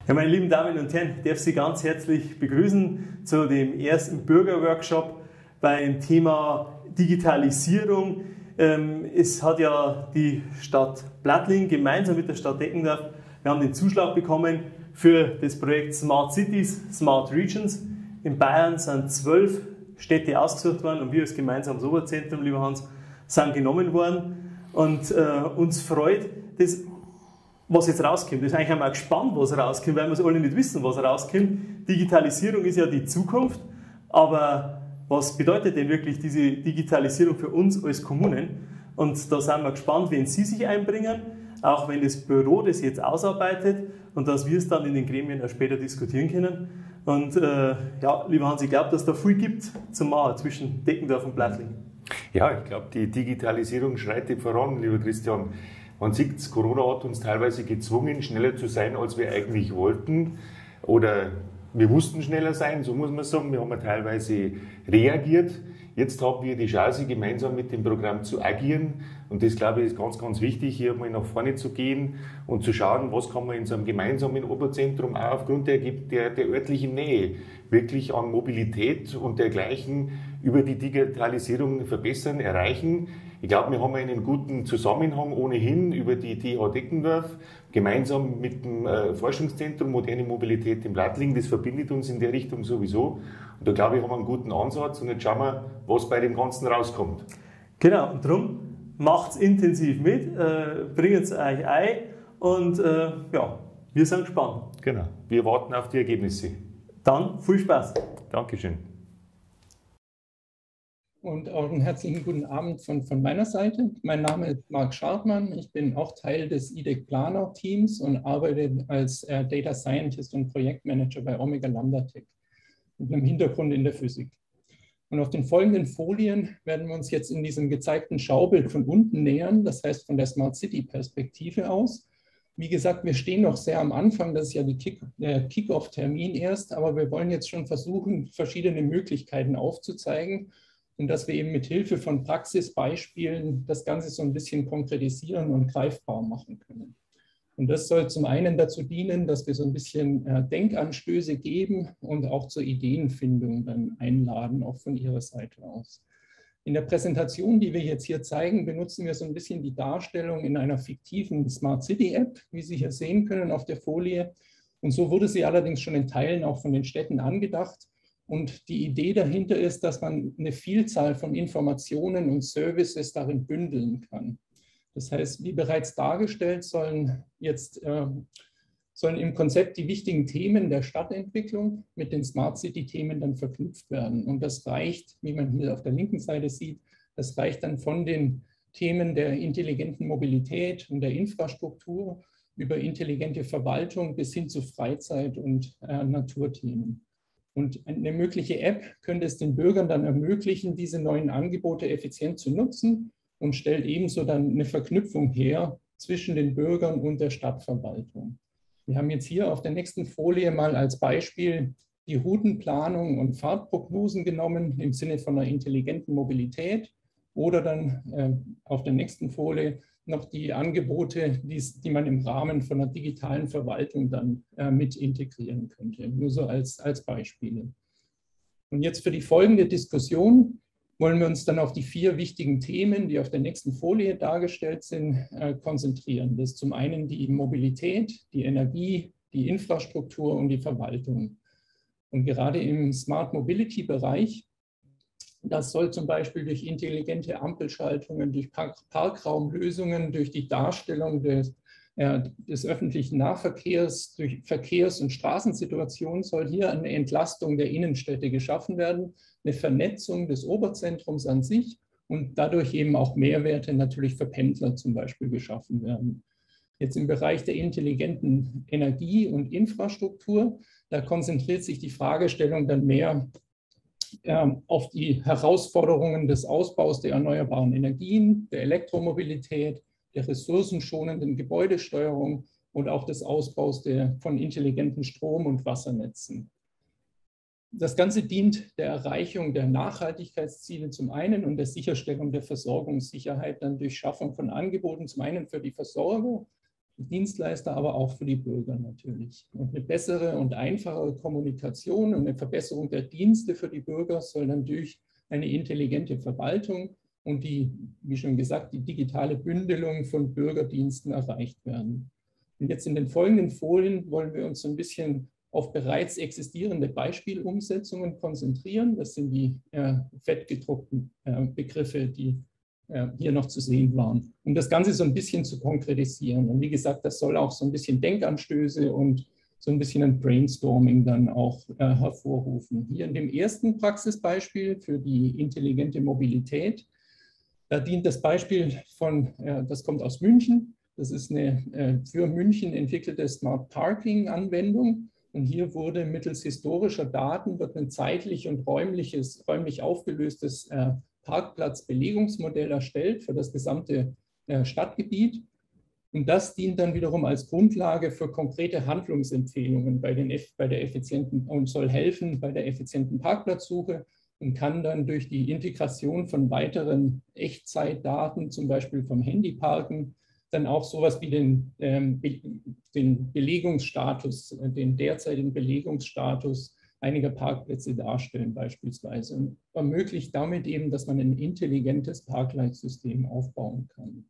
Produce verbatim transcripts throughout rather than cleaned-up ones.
Ja, meine lieben Damen und Herren, ich darf Sie ganz herzlich begrüßen zu dem ersten Bürgerworkshop beim Thema Digitalisierung. Es hat ja die Stadt Plattling gemeinsam mit der Stadt Deckendorf, wir haben den Zuschlag bekommen für das Projekt Smart Cities, Smart Regions. In Bayern sind zwölf Städte ausgesucht worden und wir als gemeinsames Oberzentrum, lieber Hans, sind genommen worden. Und äh, uns freut das, was jetzt rauskommt. Das ist eigentlich auch mal gespannt, was rauskommt, weil wir es alle nicht wissen, was rauskommt. Digitalisierung ist ja die Zukunft, aber was bedeutet denn wirklich diese Digitalisierung für uns als Kommunen? Und da sind wir gespannt, wenn Sie sich einbringen, auch wenn das Büro das jetzt ausarbeitet und dass wir es dann in den Gremien auch später diskutieren können. Und äh, ja, lieber Hans, ich glaube, dass es da viel gibt zum Machen zwischen Deckendorf und Plattling. Ja, ich glaube, die Digitalisierung schreitet voran, lieber Christian. Man sieht, Corona hat uns teilweise gezwungen, schneller zu sein, als wir eigentlich wollten. Oder wir mussten schneller sein, so muss man sagen. Wir haben teilweise reagiert. Jetzt haben wir die Chance, gemeinsam mit dem Programm zu agieren. Und das, glaube ich, ist ganz, ganz wichtig, hier mal nach vorne zu gehen und zu schauen, was kann man in so einem gemeinsamen Oberzentrum auch aufgrund der, der, der örtlichen Nähe wirklich an Mobilität und dergleichen über die Digitalisierung verbessern, erreichen. Ich glaube, wir haben einen guten Zusammenhang ohnehin über die T H Deckendorf, gemeinsam mit dem äh, Forschungszentrum Moderne Mobilität in Plattling. Das verbindet uns in der Richtung sowieso. Und da glaube ich, haben wir einen guten Ansatz. Und jetzt schauen wir, was bei dem Ganzen rauskommt. Genau, und darum macht es intensiv mit, äh, bringt es euch ein und äh, ja, wir sind gespannt. Genau, wir warten auf die Ergebnisse. Dann viel Spaß. Dankeschön. Und auch einen herzlichen guten Abend von, von meiner Seite. Mein Name ist Marc Schartmann. Ich bin auch Teil des I D E C-Planer-Teams und arbeite als äh, Data Scientist und Projektmanager bei Omega Lambda Tech mit einem Hintergrund in der Physik. Und auf den folgenden Folien werden wir uns jetzt in diesem gezeigten Schaubild von unten nähern, das heißt von der Smart City-Perspektive aus. Wie gesagt, wir stehen noch sehr am Anfang, das ist ja die Kick, der Kick-Off-Termin erst, aber wir wollen jetzt schon versuchen, verschiedene Möglichkeiten aufzuzeigen, und dass wir eben mit Hilfe von Praxisbeispielen das Ganze so ein bisschen konkretisieren und greifbar machen können. Und das soll zum einen dazu dienen, dass wir so ein bisschen äh, Denkanstöße geben und auch zur Ideenfindung dann einladen, auch von Ihrer Seite aus. In der Präsentation, die wir jetzt hier zeigen, benutzen wir so ein bisschen die Darstellung in einer fiktiven Smart City App, wie Sie hier sehen können auf der Folie. Und so wurde sie allerdings schon in Teilen auch von den Städten angedacht. Und die Idee dahinter ist, dass man eine Vielzahl von Informationen und Services darin bündeln kann. Das heißt, wie bereits dargestellt, sollen jetzt äh, sollen im Konzept die wichtigen Themen der Stadtentwicklung mit den Smart City-Themen dann verknüpft werden. Und das reicht, wie man hier auf der linken Seite sieht, das reicht dann von den Themen der intelligenten Mobilität und der Infrastruktur über intelligente Verwaltung bis hin zu Freizeit- und äh, Naturthemen. Und eine mögliche App könnte es den Bürgern dann ermöglichen, diese neuen Angebote effizient zu nutzen und stellt ebenso dann eine Verknüpfung her zwischen den Bürgern und der Stadtverwaltung. Wir haben jetzt hier auf der nächsten Folie mal als Beispiel die Routenplanung und Fahrtprognosen genommen im Sinne von einer intelligenten Mobilität oder dann äh, auf der nächsten Folie noch die Angebote, die, die man im Rahmen von einer digitalen Verwaltung dann äh, mit integrieren könnte. Nur so als, als Beispiele. Und jetzt für die folgende Diskussion wollen wir uns dann auf die vier wichtigen Themen, die auf der nächsten Folie dargestellt sind, äh, konzentrieren. Das ist zum einen die Mobilität, die Energie, die Infrastruktur und die Verwaltung. Und gerade im Smart Mobility Bereich, das soll zum Beispiel durch intelligente Ampelschaltungen, durch Parkraumlösungen, durch die Darstellung des, äh, des öffentlichen Nahverkehrs, durch Verkehrs- und Straßensituationen soll hier eine Entlastung der Innenstädte geschaffen werden, eine Vernetzung des Oberzentrums an sich und dadurch eben auch Mehrwerte natürlich für Pendler zum Beispiel geschaffen werden. Jetzt im Bereich der intelligenten Energie und Infrastruktur, da konzentriert sich die Fragestellung dann mehr auf die Herausforderungen des Ausbaus der erneuerbaren Energien, der Elektromobilität, der ressourcenschonenden Gebäudesteuerung und auch des Ausbaus der, von intelligenten Strom- und Wassernetzen. Das Ganze dient der Erreichung der Nachhaltigkeitsziele zum einen und der Sicherstellung der Versorgungssicherheit dann durch Schaffung von Angeboten, zum einen für die Versorger, Dienstleister, aber auch für die Bürger natürlich. Und eine bessere und einfachere Kommunikation und eine Verbesserung der Dienste für die Bürger soll dann durch eine intelligente Verwaltung und die, wie schon gesagt, die digitale Bündelung von Bürgerdiensten erreicht werden. Und jetzt in den folgenden Folien wollen wir uns so ein bisschen auf bereits existierende Beispielumsetzungen konzentrieren. Das sind die äh, fettgedruckten äh, Begriffe, die äh, hier noch zu sehen waren, um das Ganze so ein bisschen zu konkretisieren. Und wie gesagt, das soll auch so ein bisschen Denkanstöße und so ein bisschen ein Brainstorming dann auch äh, hervorrufen. Hier in dem ersten Praxisbeispiel für die intelligente Mobilität, da dient das Beispiel von, äh, das kommt aus München. Das ist eine äh, für München entwickelte Smart Parking Anwendung. Und hier wurde mittels historischer Daten wird ein zeitlich und räumliches, räumlich aufgelöstes äh, Parkplatzbelegungsmodell erstellt für das gesamte äh, Stadtgebiet. Und das dient dann wiederum als Grundlage für konkrete Handlungsempfehlungen bei, den, bei der effizienten und soll helfen bei der effizienten Parkplatzsuche und kann dann durch die Integration von weiteren Echtzeitdaten, zum Beispiel vom Handyparken, dann auch sowas wie den, ähm, den Belegungsstatus, den derzeitigen Belegungsstatus einiger Parkplätze darstellen beispielsweise und ermöglicht damit eben, dass man ein intelligentes Parkleitsystem aufbauen kann.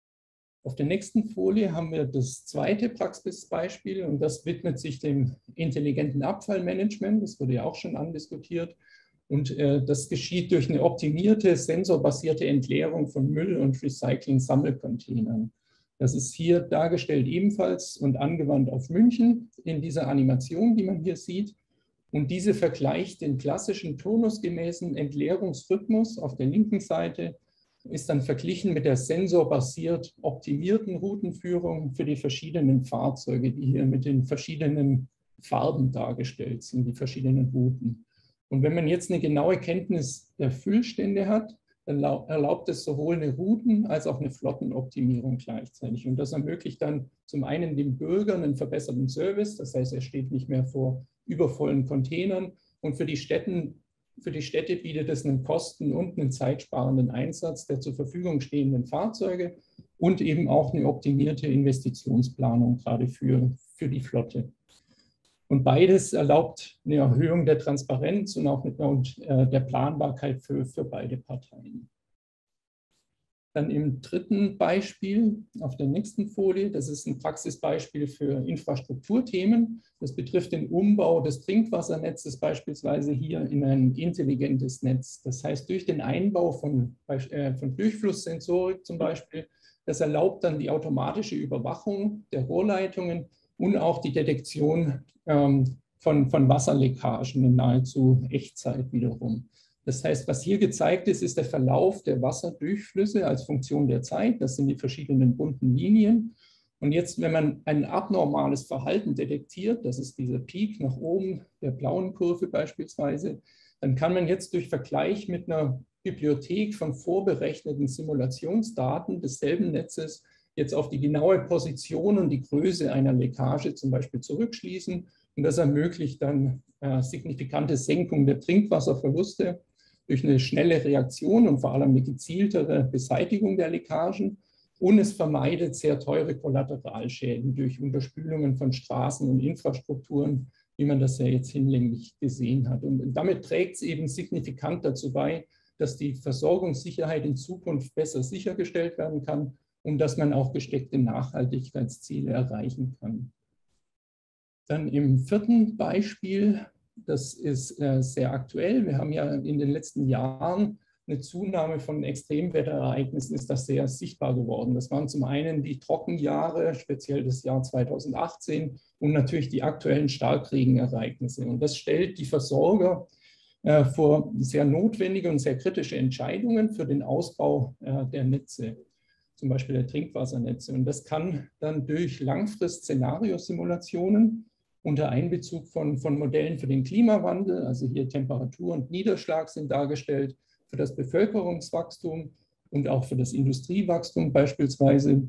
Auf der nächsten Folie haben wir das zweite Praxisbeispiel und das widmet sich dem intelligenten Abfallmanagement. Das wurde ja auch schon andiskutiert. Und äh, das geschieht durch eine optimierte, sensorbasierte Entleerung von Müll- und Recycling-Sammelcontainern. Das ist hier dargestellt ebenfalls und angewandt auf München in dieser Animation, die man hier sieht. Und diese vergleicht den klassischen turnusgemäßen Entleerungsrhythmus auf der linken Seite, ist dann verglichen mit der sensorbasiert optimierten Routenführung für die verschiedenen Fahrzeuge, die hier mit den verschiedenen Farben dargestellt sind, die verschiedenen Routen. Und wenn man jetzt eine genaue Kenntnis der Füllstände hat, dann erlaubt es sowohl eine Routen- als auch eine Flottenoptimierung gleichzeitig. Und das ermöglicht dann zum einen dem Bürger einen verbesserten Service, das heißt, er steht nicht mehr vor übervollen Containern. Und für die Städten, für die Städte bietet es einen kosten- und einen zeitsparenden Einsatz der zur Verfügung stehenden Fahrzeuge und eben auch eine optimierte Investitionsplanung, gerade für, für die Flotte. Und beides erlaubt eine Erhöhung der Transparenz und auch und, äh, der Planbarkeit für, für beide Parteien. Dann im dritten Beispiel auf der nächsten Folie, das ist ein Praxisbeispiel für Infrastrukturthemen. Das betrifft den Umbau des Trinkwassernetzes beispielsweise hier in ein intelligentes Netz. Das heißt, durch den Einbau von, äh, von Durchflusssensorik zum Beispiel, das erlaubt dann die automatische Überwachung der Rohrleitungen und auch die Detektion ähm, von, von Wasserleckagen in nahezu Echtzeit wiederum. Das heißt, was hier gezeigt ist, ist der Verlauf der Wasserdurchflüsse als Funktion der Zeit. Das sind die verschiedenen bunten Linien. Und jetzt, wenn man ein abnormales Verhalten detektiert, das ist dieser Peak nach oben der blauen Kurve beispielsweise, dann kann man jetzt durch Vergleich mit einer Bibliothek von vorberechneten Simulationsdaten desselben Netzes jetzt auf die genaue Position und die Größe einer Leckage zum Beispiel zurückschließen. Und das ermöglicht dann äh, signifikante Senkung der Trinkwasserverluste durch eine schnelle Reaktion und vor allem eine gezieltere Beseitigung der Leckagen. Und es vermeidet sehr teure Kollateralschäden durch Unterspülungen von Straßen und Infrastrukturen, wie man das ja jetzt hinlänglich gesehen hat. Und damit trägt es eben signifikant dazu bei, dass die Versorgungssicherheit in Zukunft besser sichergestellt werden kann und dass man auch gesteckte Nachhaltigkeitsziele erreichen kann. Dann im vierten Beispiel, das ist äh, sehr aktuell. Wir haben ja in den letzten Jahren eine Zunahme von Extremwetterereignissen, ist das sehr sichtbar geworden. Das waren zum einen die Trockenjahre, speziell das Jahr zweitausendachtzehn und natürlich die aktuellen Starkregenereignisse. Und das stellt die Versorger äh, vor sehr notwendige und sehr kritische Entscheidungen für den Ausbau äh, der Netze, zum Beispiel der Trinkwassernetze. Und das kann dann durch Langfrist-Szenariosimulationen unter Einbezug von, von Modellen für den Klimawandel, also hier Temperatur und Niederschlag sind dargestellt, für das Bevölkerungswachstum und auch für das Industriewachstum beispielsweise,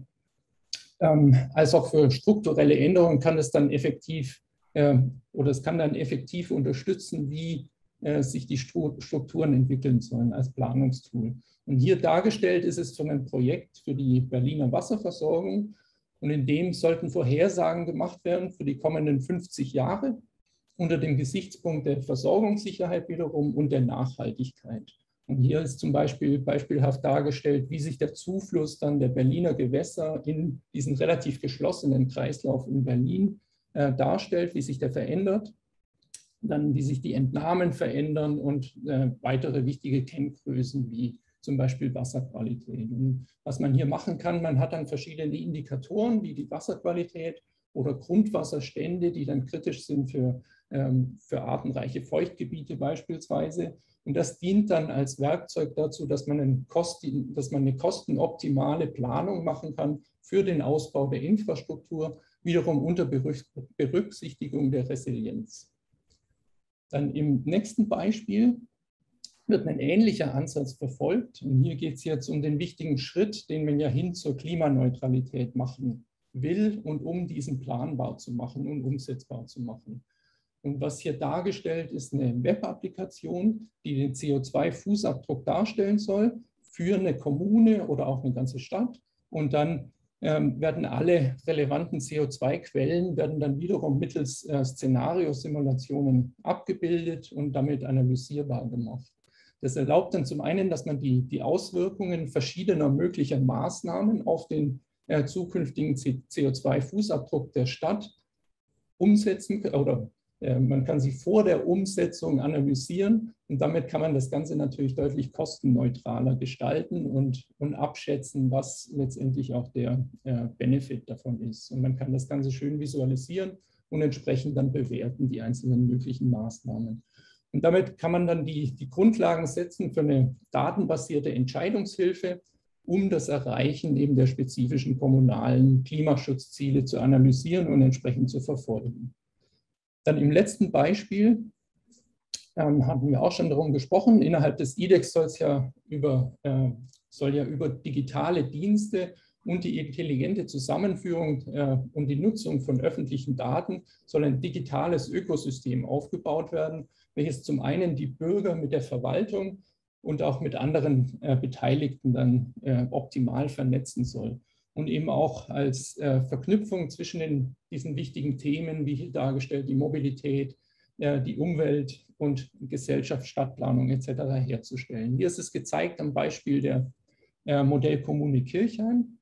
ähm, als auch für strukturelle Änderungen kann es dann effektiv äh, oder es kann dann effektiv unterstützen, wie äh, sich die Strukturen entwickeln sollen als Planungstool. Und hier dargestellt ist es von einem Projekt für die Berliner Wasserversorgung. Und in dem sollten Vorhersagen gemacht werden für die kommenden fünfzig Jahre unter dem Gesichtspunkt der Versorgungssicherheit wiederum und der Nachhaltigkeit. Und hier ist zum Beispiel beispielhaft dargestellt, wie sich der Zufluss dann der Berliner Gewässer in diesen relativ geschlossenen Kreislauf in Berlin äh, darstellt, wie sich der verändert, dann wie sich die Entnahmen verändern und äh, weitere wichtige Kenngrößen wie zum Beispiel Wasserqualität. Und was man hier machen kann, man hat dann verschiedene Indikatoren wie die Wasserqualität oder Grundwasserstände, die dann kritisch sind für, ähm, für artenreiche Feuchtgebiete beispielsweise. Und das dient dann als Werkzeug dazu, dass man, einen Kosten, dass man eine kostenoptimale Planung machen kann für den Ausbau der Infrastruktur, wiederum unter Berücksichtigung der Resilienz. Dann im nächsten Beispiel wird ein ähnlicher Ansatz verfolgt. Und hier geht es jetzt um den wichtigen Schritt, den man ja hin zur Klimaneutralität machen will und um diesen planbar zu machen und umsetzbar zu machen. Und was hier dargestellt ist eine Web-Applikation, die den C O zwei Fußabdruck darstellen soll für eine Kommune oder auch eine ganze Stadt. Und dann ähm, werden alle relevanten C O zwei Quellen werden dann wiederum mittels äh, Szenariosimulationen abgebildet und damit analysierbar gemacht. Das erlaubt dann zum einen, dass man die, die Auswirkungen verschiedener möglicher Maßnahmen auf den äh, zukünftigen C O zwei Fußabdruck der Stadt umsetzen oder äh, man kann sie vor der Umsetzung analysieren und damit kann man das Ganze natürlich deutlich kostenneutraler gestalten und, und abschätzen, was letztendlich auch der äh, Benefit davon ist. Und man kann das Ganze schön visualisieren und entsprechend dann bewerten, die einzelnen möglichen Maßnahmen. Und damit kann man dann die, die Grundlagen setzen für eine datenbasierte Entscheidungshilfe, um das Erreichen eben der spezifischen kommunalen Klimaschutzziele zu analysieren und entsprechend zu verfolgen. Dann im letzten Beispiel ähm, hatten wir auch schon darum gesprochen, innerhalb des I D E X soll es ja über, äh, soll ja über digitale Dienste und die intelligente Zusammenführung äh, und die Nutzung von öffentlichen Daten soll ein digitales Ökosystem aufgebaut werden, welches zum einen die Bürger mit der Verwaltung und auch mit anderen äh, Beteiligten dann äh, optimal vernetzen soll. Und eben auch als äh, Verknüpfung zwischen den, diesen wichtigen Themen, wie hier dargestellt, die Mobilität, äh, die Umwelt und Gesellschaft, Stadtplanung et cetera herzustellen. Hier ist es gezeigt am Beispiel der äh, Modellkommune Kirchheim.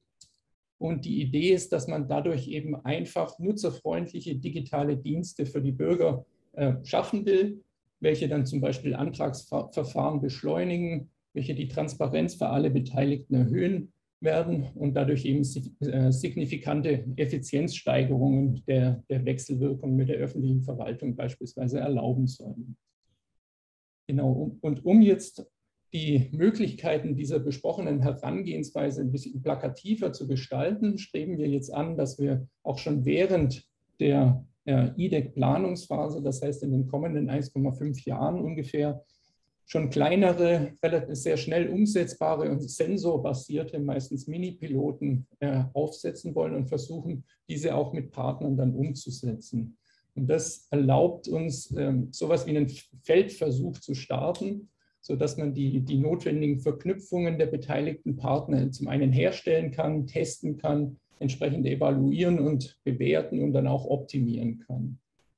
Und die Idee ist, dass man dadurch eben einfach nutzerfreundliche digitale Dienste für die Bürger äh, schaffen will, welche dann zum Beispiel Antragsverfahren beschleunigen, welche die Transparenz für alle Beteiligten erhöhen werden und dadurch eben signifikante Effizienzsteigerungen der, der Wechselwirkung mit der öffentlichen Verwaltung beispielsweise erlauben sollen. Genau, und um jetzt die Möglichkeiten dieser besprochenen Herangehensweise ein bisschen plakativer zu gestalten, streben wir jetzt an, dass wir auch schon während der äh, I D E C-Planungsphase, das heißt in den kommenden eins Komma fünf Jahren ungefähr, schon kleinere, relativ sehr schnell umsetzbare und sensorbasierte, meistens Mini-Piloten äh, aufsetzen wollen und versuchen, diese auch mit Partnern dann umzusetzen. Und das erlaubt uns, ähm, sowas wie einen Feldversuch zu starten, sodass man die, die notwendigen Verknüpfungen der beteiligten Partner zum einen herstellen kann, testen kann, entsprechend evaluieren und bewerten und dann auch optimieren kann.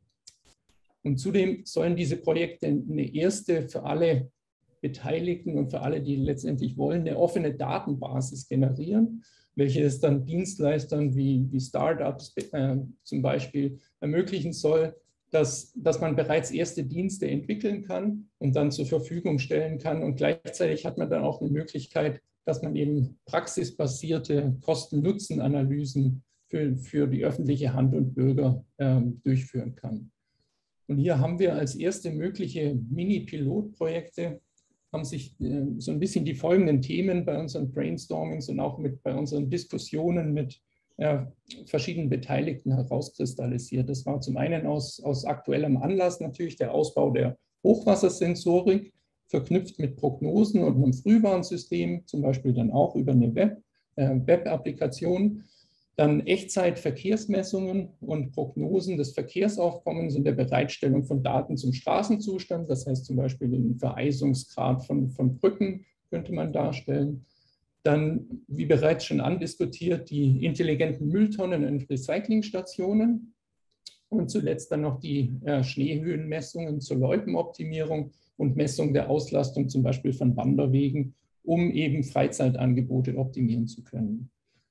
Und zudem sollen diese Projekte eine erste für alle Beteiligten und für alle, die letztendlich wollen, eine offene Datenbasis generieren, welche es dann Dienstleistern wie, wie Startups äh, zum Beispiel ermöglichen soll, dass, dass man bereits erste Dienste entwickeln kann und dann zur Verfügung stellen kann. Und gleichzeitig hat man dann auch eine Möglichkeit, dass man eben praxisbasierte Kosten-Nutzen-Analysen für, für die öffentliche Hand und Bürger äh, durchführen kann. Und hier haben wir als erste mögliche Mini-Pilotprojekte, haben sich äh, so ein bisschen die folgenden Themen bei unseren Brainstormings und auch mit, bei unseren Diskussionen mit äh, verschiedenen Beteiligten herauskristallisiert. Das war zum einen aus, aus aktuellem Anlass natürlich der Ausbau der Hochwassersensorik, verknüpft mit Prognosen und einem Frühwarnsystem, zum Beispiel dann auch über eine Web, äh, Web-Applikation. Dann Echtzeit-Verkehrsmessungen und Prognosen des Verkehrsaufkommens und der Bereitstellung von Daten zum Straßenzustand. Das heißt zum Beispiel den Vereisungsgrad von, von Brücken könnte man darstellen. Dann, wie bereits schon andiskutiert, die intelligenten Mülltonnen und Recyclingstationen. Und zuletzt dann noch die äh, Schneehöhenmessungen zur Loipenoptimierung und Messung der Auslastung zum Beispiel von Wanderwegen, um eben Freizeitangebote optimieren zu können.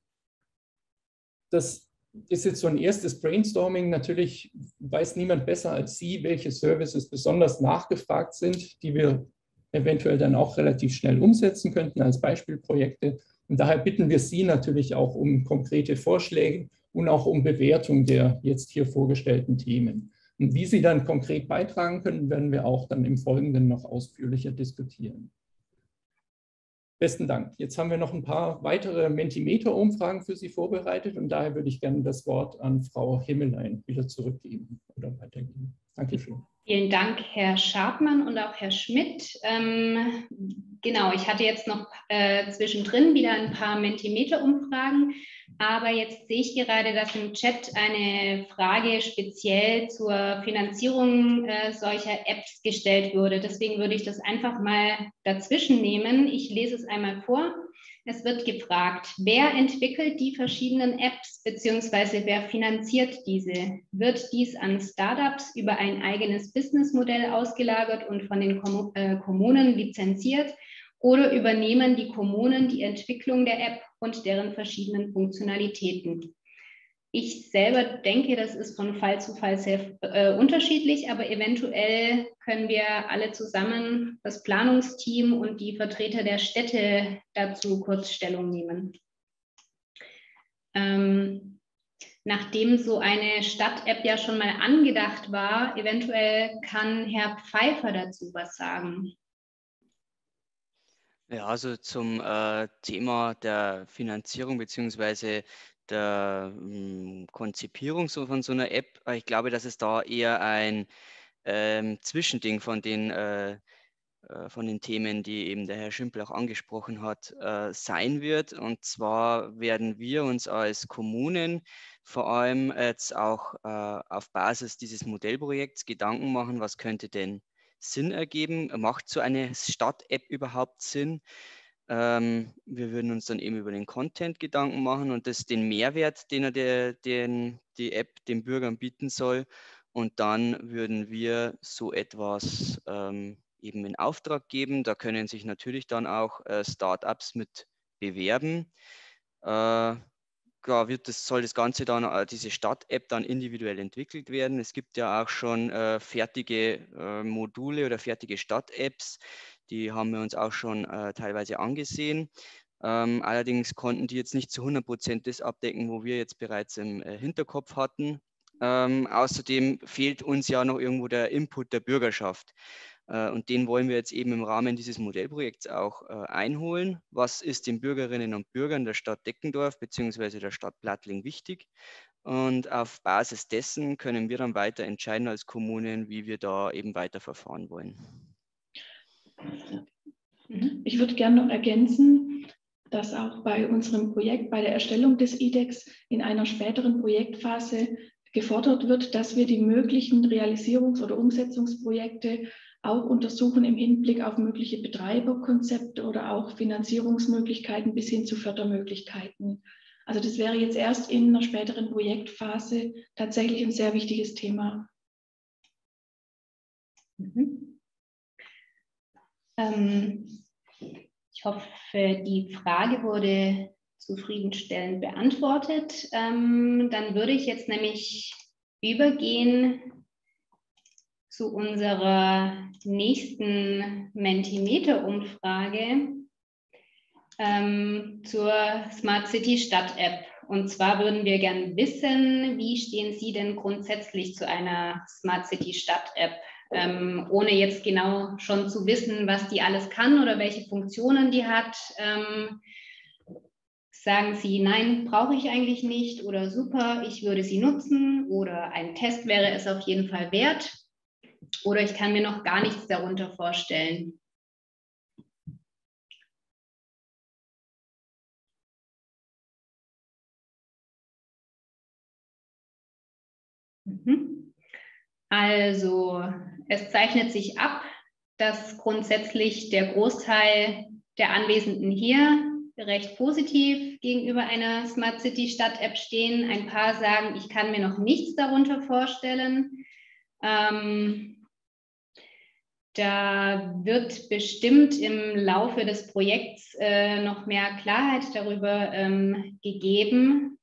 Das ist jetzt so ein erstes Brainstorming. Natürlich weiß niemand besser als Sie, welche Services besonders nachgefragt sind, die wir eventuell dann auch relativ schnell umsetzen könnten als Beispielprojekte. Und daher bitten wir Sie natürlich auch um konkrete Vorschläge und auch um Bewertung der jetzt hier vorgestellten Themen. Und wie Sie dann konkret beitragen können, werden wir auch dann im Folgenden noch ausführlicher diskutieren. Besten Dank. Jetzt haben wir noch ein paar weitere Mentimeter-Umfragen für Sie vorbereitet und daher würde ich gerne das Wort an Frau Himmelein wieder zurückgeben oder weitergeben. Dankeschön. Vielen Dank, Herr Schartmann und auch Herr Schmidt. Ähm, genau, ich hatte jetzt noch äh, zwischendrin wieder ein paar Mentimeter-Umfragen, aber jetzt sehe ich gerade, dass im Chat eine Frage speziell zur Finanzierung äh, solcher Apps gestellt wurde. Deswegen würde ich das einfach mal dazwischen nehmen. Ich lese es einmal vor. Es wird gefragt, wer entwickelt die verschiedenen Apps bzw. wer finanziert diese? Wird dies an Startups über ein eigenes Businessmodell ausgelagert und von den Kom äh, Kommunen lizenziert oder übernehmen die Kommunen die Entwicklung der App und deren verschiedenen Funktionalitäten? Ich selber denke, das ist von Fall zu Fall sehr äh, unterschiedlich, aber eventuell können wir alle zusammen, das Planungsteam und die Vertreter der Städte dazu kurz Stellung nehmen. Ähm, nachdem so eine Stadt-App ja schon mal angedacht war, eventuell kann Herr Pfeiffer dazu was sagen. Ja, also zum äh, Thema der Finanzierung beziehungsweise der ähm, Konzipierung so von so einer App. Ich glaube, dass es da eher ein ähm, Zwischending von den, äh, äh, von den Themen, die eben der Herr Schimpel auch angesprochen hat, äh, sein wird. Und zwar werden wir uns als Kommunen vor allem jetzt auch äh, auf Basis dieses Modellprojekts Gedanken machen, was könnte denn Sinn ergeben? Macht so eine Stadt-App überhaupt Sinn? Ähm, wir würden uns dann eben über den Content Gedanken machen und das den Mehrwert, den, er der, den die App den Bürgern bieten soll. Und dann würden wir so etwas ähm, eben in Auftrag geben. Da können sich natürlich dann auch äh, Startups mit bewerben. Äh, Klar wird das, soll das Ganze dann, äh, diese Stadt-App dann individuell entwickelt werden. Es gibt ja auch schon äh, fertige äh, Module oder fertige Stadt-Apps, die haben wir uns auch schon äh, teilweise angesehen. Ähm, allerdings konnten die jetzt nicht zu hundert Prozent das abdecken, wo wir jetzt bereits im äh, Hinterkopf hatten. Ähm, außerdem fehlt uns ja noch irgendwo der Input der Bürgerschaft. Und den wollen wir jetzt eben im Rahmen dieses Modellprojekts auch äh, einholen. Was ist den Bürgerinnen und Bürgern der Stadt Deckendorf bzw. der Stadt Plattling wichtig? Und auf Basis dessen können wir dann weiter entscheiden als Kommunen, wie wir da eben weiter verfahren wollen. Ich würde gerne noch ergänzen, dass auch bei unserem Projekt, bei der Erstellung des I D E X in einer späteren Projektphase gefordert wird, dass wir die möglichen Realisierungs- oder Umsetzungsprojekte auch untersuchen im Hinblick auf mögliche Betreiberkonzepte oder auch Finanzierungsmöglichkeiten bis hin zu Fördermöglichkeiten. Also das wäre jetzt erst in einer späteren Projektphase tatsächlich ein sehr wichtiges Thema. Mhm. Ähm, ich hoffe, die Frage wurde zufriedenstellend beantwortet. Ähm, dann würde ich jetzt nämlich übergehen zu unserer nächsten Mentimeter-Umfrage ähm, zur Smart City Stadt App. Und zwar würden wir gerne wissen, wie stehen Sie denn grundsätzlich zu einer Smart City Stadt App? Ähm, ohne jetzt genau schon zu wissen, was die alles kann oder welche Funktionen die hat. Ähm, sagen Sie, nein, brauche ich eigentlich nicht oder super, ich würde sie nutzen oder ein Test wäre es auf jeden Fall wert. Oder ich kann mir noch gar nichts darunter vorstellen. Also, es zeichnet sich ab, dass grundsätzlich der Großteil der Anwesenden hier recht positiv gegenüber einer Smart City Stadt-App stehen. Ein paar sagen, ich kann mir noch nichts darunter vorstellen. Ähm, da wird bestimmt im Laufe des Projekts äh, noch mehr Klarheit darüber ähm, gegeben,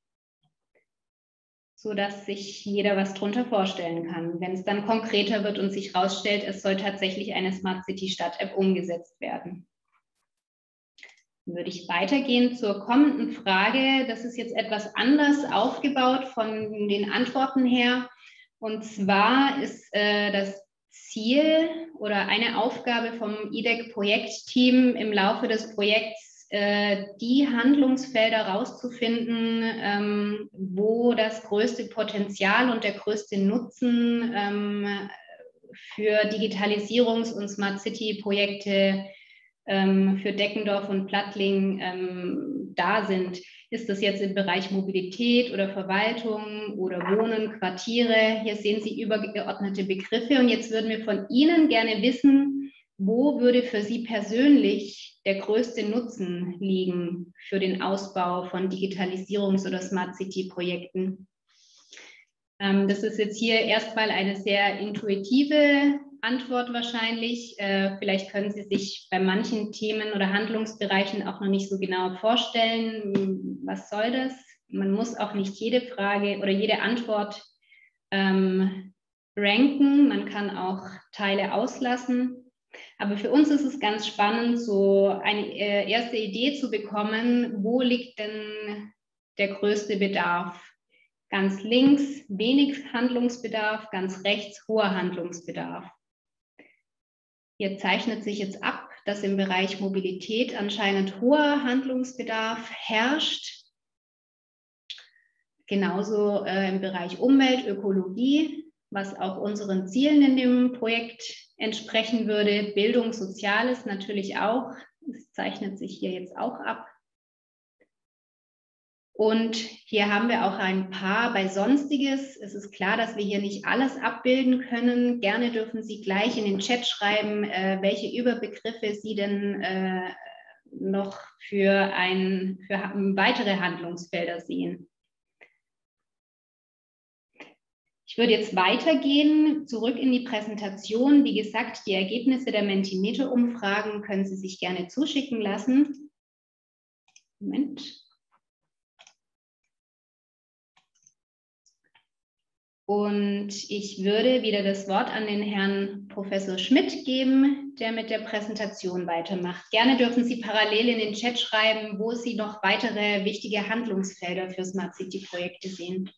sodass sich jeder was darunter vorstellen kann. Wenn es dann konkreter wird und sich herausstellt, es soll tatsächlich eine Smart City Stadt-App umgesetzt werden. Würde ich weitergehen zur kommenden Frage. Das ist jetzt etwas anders aufgebaut von den Antworten her. Und zwar ist äh, das Ziel oder eine Aufgabe vom I D E C-Projektteam im Laufe des Projekts, äh, die Handlungsfelder rauszufinden, ähm, wo das größte Potenzial und der größte Nutzen ähm, für Digitalisierungs- und Smart City-Projekte für Deckendorf und Plattling ähm, da sind. Ist das jetzt im Bereich Mobilität oder Verwaltung oder Wohnen, Quartiere? Hier sehen Sie übergeordnete Begriffe und jetzt würden wir von Ihnen gerne wissen, wo würde für Sie persönlich der größte Nutzen liegen für den Ausbau von Digitalisierungs- oder Smart City-Projekten? Ähm, das ist jetzt hier erstmal eine sehr intuitive Antwort wahrscheinlich. Äh, vielleicht können Sie sich bei manchen Themen oder Handlungsbereichen auch noch nicht so genau vorstellen, was soll das? Man muss auch nicht jede Frage oder jede Antwort ähm, ranken. Man kann auch Teile auslassen. Aber für uns ist es ganz spannend, so eine äh, erste Idee zu bekommen, wo liegt denn der größte Bedarf? Ganz links wenig Handlungsbedarf, ganz rechts hoher Handlungsbedarf. Hier zeichnet sich jetzt ab, dass im Bereich Mobilität anscheinend hoher Handlungsbedarf herrscht. Genauso äh, im Bereich Umwelt, Ökologie, was auch unseren Zielen in dem Projekt entsprechen würde. Bildung, Soziales natürlich auch. Das zeichnet sich hier jetzt auch ab. Und hier haben wir auch ein paar bei Sonstiges. Es ist klar, dass wir hier nicht alles abbilden können. Gerne dürfen Sie gleich in den Chat schreiben, äh, welche Überbegriffe Sie denn äh, noch für, ein, für weitere Handlungsfelder sehen. Ich würde jetzt weitergehen, zurück in die Präsentation. Wie gesagt, die Ergebnisse der Mentimeter-Umfragen können Sie sich gerne zuschicken lassen. Moment. Und ich würde wieder das Wort an den Herrn Professor Schmidt geben, der mit der Präsentation weitermacht. Gerne dürfen Sie parallel in den Chat schreiben, wo Sie noch weitere wichtige Handlungsfelder für Smart City-Projekte sehen.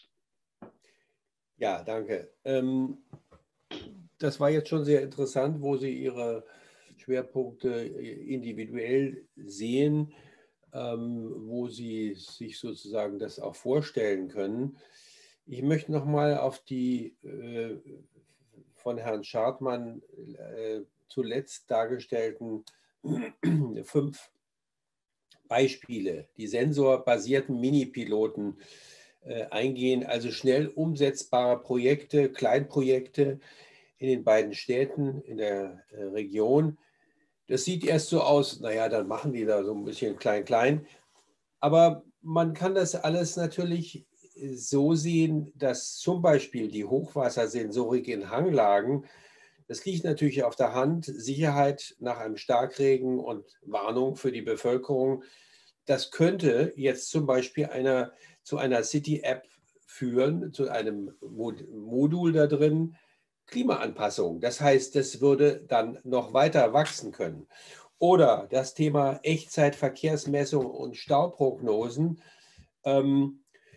Ja, danke. Ähm, das war jetzt schon sehr interessant, wo Sie Ihre Schwerpunkte individuell sehen, ähm, wo Sie sich sozusagen das auch vorstellen können. Ich möchte noch mal auf die äh, von Herrn Schartmann äh, zuletzt dargestellten fünf Beispiele, die sensorbasierten Mini-Piloten äh, eingehen, also schnell umsetzbare Projekte, Kleinprojekte in den beiden Städten in der äh, Region. Das sieht erst so aus, naja, dann machen die da so ein bisschen klein-klein. Aber man kann das alles natürlich so sehen, dass zum Beispiel die Hochwassersensorik in Hanglagen, das liegt natürlich auf der Hand, Sicherheit nach einem Starkregen und Warnung für die Bevölkerung, das könnte jetzt zum Beispiel einer, zu einer City-App führen, zu einem Modul da drin, Klimaanpassung. Das heißt, das würde dann noch weiter wachsen können. Oder das Thema Echtzeitverkehrsmessung und Stauprognosen. Ähm,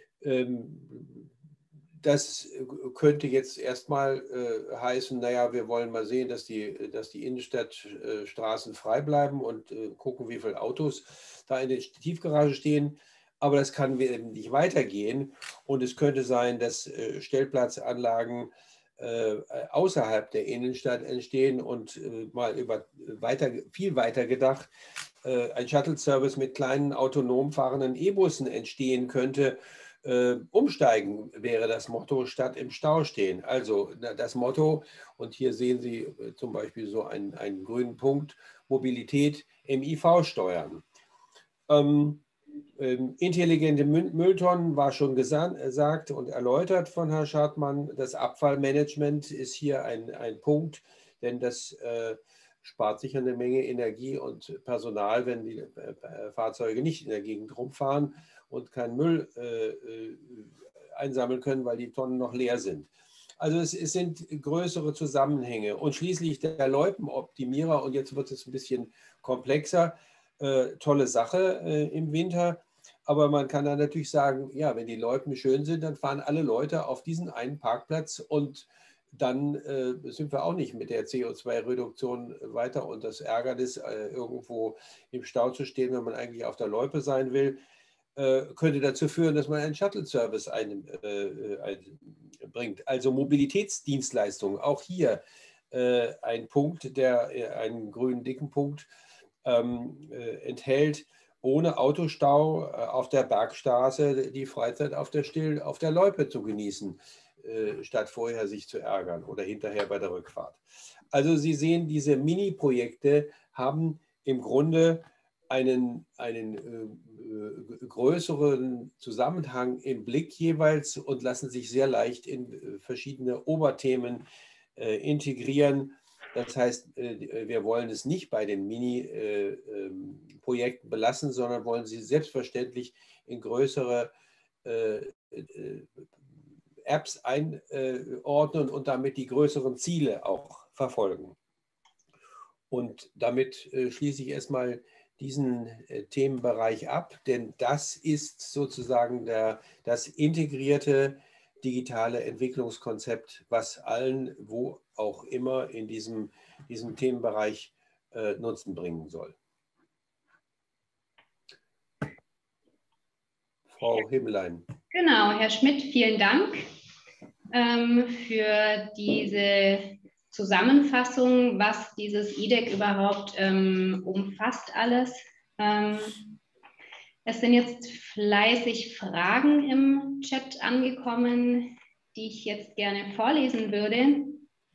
Das könnte jetzt erstmal äh, heißen, naja, wir wollen mal sehen, dass die, dass die Innenstadtstraßen äh, frei bleiben und äh, gucken, wie viele Autos da in der Tiefgarage stehen. Aber das kann eben nicht weitergehen. Und es könnte sein, dass äh, Stellplatzanlagen äh, außerhalb der Innenstadt entstehen und äh, mal über weiter, viel weiter gedacht, äh, ein Shuttle-Service mit kleinen autonom fahrenden E-Bussen entstehen könnte. Äh, umsteigen wäre das Motto statt im Stau stehen. Also das Motto, und hier sehen Sie äh, zum Beispiel so einen, einen grünen Punkt, Mobilität M I V steuern. Ähm, ähm, intelligente Mülltonnen war schon gesagt und erläutert von Herrn Schartmann. Das Abfallmanagement ist hier ein, ein Punkt, denn das äh, spart sicher eine Menge Energie und Personal, wenn die äh, Fahrzeuge nicht in der Gegend rumfahren und keinen Müll äh, einsammeln können, weil die Tonnen noch leer sind. Also es, es sind größere Zusammenhänge. Und schließlich der Loipenoptimierer, und jetzt wird es ein bisschen komplexer, äh, tolle Sache äh, im Winter. Aber man kann dann natürlich sagen, ja, wenn die Loipen schön sind, dann fahren alle Leute auf diesen einen Parkplatz und dann äh, sind wir auch nicht mit der C O zwei Reduktion weiter. Und das Ärgernis, äh, irgendwo im Stau zu stehen, wenn man eigentlich auf der Loipe sein will, äh, könnte dazu führen, dass man einen Shuttle-Service ein, äh, einbringt. Also Mobilitätsdienstleistungen, auch hier äh, ein Punkt, der äh, einen grünen dicken Punkt ähm, äh, enthält, ohne Autostau äh, auf der Bergstraße die Freizeit auf der, Still, auf der Loipe zu genießen, äh, statt vorher sich zu ärgern oder hinterher bei der Rückfahrt. Also Sie sehen, diese Mini-Projekte haben im Grunde einen, einen äh, größeren Zusammenhang im Blick jeweils und lassen sich sehr leicht in äh, verschiedene Oberthemen äh, integrieren. Das heißt, äh, wir wollen es nicht bei den Mini-Projekten äh, belassen, sondern wollen sie selbstverständlich in größere äh, äh, Apps einordnen und damit die größeren Ziele auch verfolgen. Und damit äh, schließe ich erstmal diesen äh, Themenbereich ab, denn das ist sozusagen der, das integrierte digitale Entwicklungskonzept, was allen, wo auch immer in diesem, diesem Themenbereich äh, Nutzen bringen soll. Frau Himmelein. Genau, Herr Schmidt, vielen Dank ähm, für diese Zusammenfassung, was dieses I D E C überhaupt ähm, umfasst alles. Ähm, es sind jetzt fleißig Fragen im Chat angekommen, die ich jetzt gerne vorlesen würde.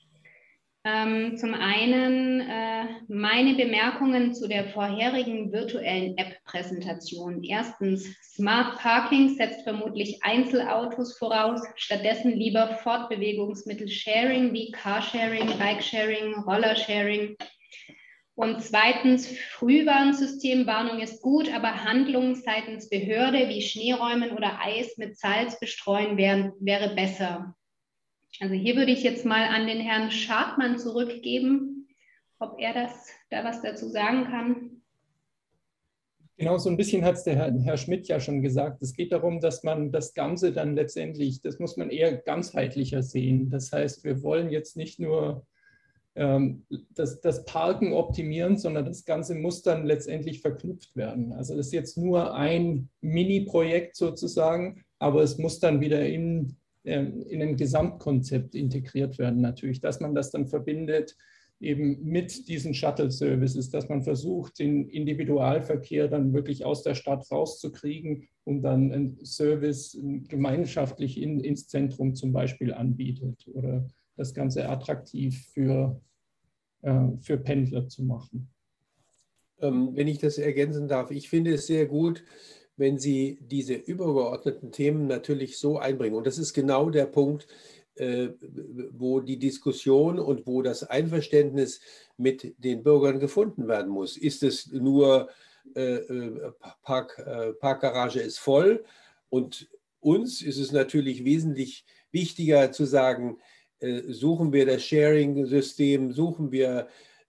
Ähm, zum einen äh, meine Bemerkungen zu der vorherigen virtuellen App-Präsentation. Erstens, Smart Parking setzt vermutlich Einzelautos voraus, stattdessen lieber Fortbewegungsmittel Sharing wie Carsharing, Bikesharing, Rollersharing. Und zweitens, Frühwarnsystem, Warnung ist gut, aber Handlungen seitens Behörde wie Schneeräumen oder Eis mit Salz bestreuen wären, wäre besser. Also hier würde ich jetzt mal an den Herrn Schartmann zurückgeben, ob er das, da was dazu sagen kann. Genau, so ein bisschen hat es der Herr, Herr Schmidt ja schon gesagt. Es geht darum, dass man das Ganze dann letztendlich, das muss man eher ganzheitlicher sehen. Das heißt, wir wollen jetzt nicht nur ähm, das, das Parken optimieren, sondern das Ganze muss dann letztendlich verknüpft werden. Also das ist jetzt nur ein Mini-Projekt sozusagen, aber es muss dann wieder in in ein Gesamtkonzept integriert werden natürlich, dass man das dann verbindet eben mit diesen Shuttle-Services, dass man versucht, den Individualverkehr dann wirklich aus der Stadt rauszukriegen und dann einen Service gemeinschaftlich in, ins Zentrum zum Beispiel anbietet oder das Ganze attraktiv für, äh, für Pendler zu machen. Ähm, wenn ich das ergänzen darf, ich finde es sehr gut, wenn Sie diese übergeordneten Themen natürlich so einbringen. Und das ist genau der Punkt, äh, wo die Diskussion und wo das Einverständnis mit den Bürgern gefunden werden muss. Ist es nur, äh, Park, äh, Parkgarage ist voll? Und uns ist es natürlich wesentlich wichtiger zu sagen, äh, suchen wir das Sharing-System, suchen wir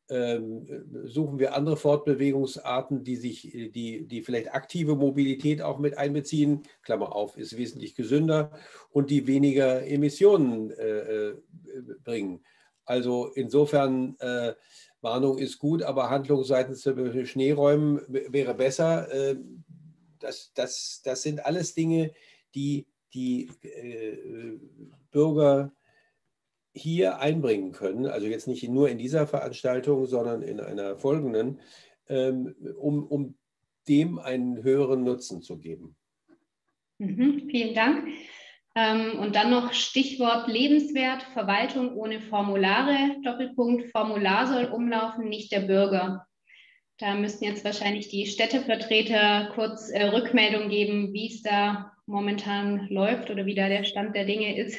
suchen wir andere Fortbewegungsarten, die sich, die, die vielleicht aktive Mobilität auch mit einbeziehen, Klammer auf, ist wesentlich gesünder und die weniger Emissionen äh, bringen. Also insofern, äh, Warnung ist gut, aber Handlung seitens der Schneeräumen wäre besser. Äh, das, das, das sind alles Dinge, die die äh, Bürger hier einbringen können, also jetzt nicht nur in dieser Veranstaltung, sondern in einer folgenden, ähm, um, um dem einen höheren Nutzen zu geben. Mhm, vielen Dank. Ähm, und dann noch Stichwort lebenswert, Verwaltung ohne Formulare, Doppelpunkt, Formular soll umlaufen, nicht der Bürger. Da müssten jetzt wahrscheinlich die Städtevertreter kurz äh, Rückmeldung geben, wie es da momentan läuft oder wie da der Stand der Dinge ist.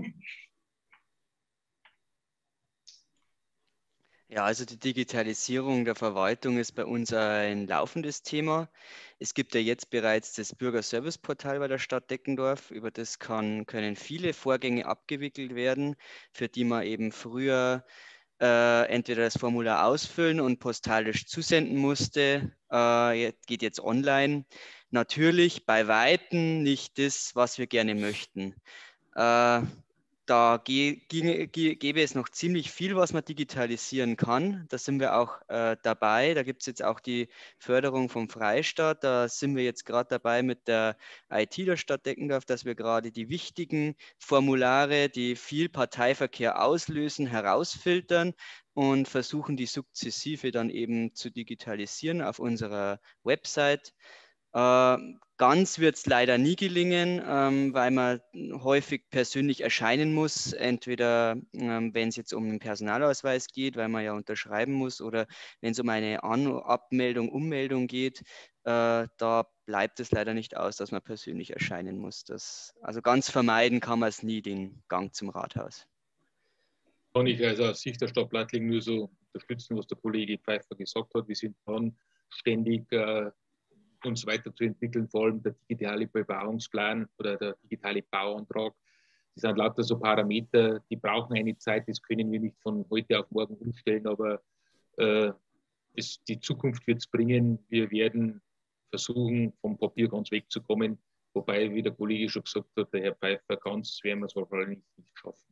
Ja, also die Digitalisierung der Verwaltung ist bei uns ein laufendes Thema. Es gibt ja jetzt bereits das Bürgerserviceportal bei der Stadt Deckendorf. Über das kann, können viele Vorgänge abgewickelt werden, für die man eben früher äh, entweder das Formular ausfüllen und postalisch zusenden musste, äh, geht jetzt online. Natürlich bei Weitem nicht das, was wir gerne möchten. Äh, Da gäbe es noch ziemlich viel, was man digitalisieren kann. Da sind wir auch äh, dabei. Da gibt es jetzt auch die Förderung vom Freistaat. Da sind wir jetzt gerade dabei mit der I T der Stadt Deckendorf, dass wir gerade die wichtigen Formulare, die viel Parteiverkehr auslösen, herausfiltern und versuchen, die sukzessive dann eben zu digitalisieren auf unserer Website. Äh, ganz wird es leider nie gelingen, ähm, weil man häufig persönlich erscheinen muss, entweder ähm, wenn es jetzt um einen Personalausweis geht, weil man ja unterschreiben muss, oder wenn es um eine An- Abmeldung, Ummeldung geht, äh, da bleibt es leider nicht aus, dass man persönlich erscheinen muss. Das, also ganz vermeiden kann man es nie, den Gang zum Rathaus. Kann ich also aus Sicht der Stadt Plattling nur so unterstützen, was der Kollege Pfeiffer gesagt hat. Wir sind dran, ständig äh, uns weiterzuentwickeln, vor allem der digitale Bebauungsplan oder der digitale Bauantrag. Das sind lauter so Parameter, die brauchen eine Zeit, das können wir nicht von heute auf morgen umstellen, aber äh, es, die Zukunft wird es bringen. Wir werden versuchen, vom Papier ganz wegzukommen, wobei, wie der Kollege schon gesagt hat, der Herr Pfeiffer, ganz werden wir es wahrscheinlich nicht schaffen.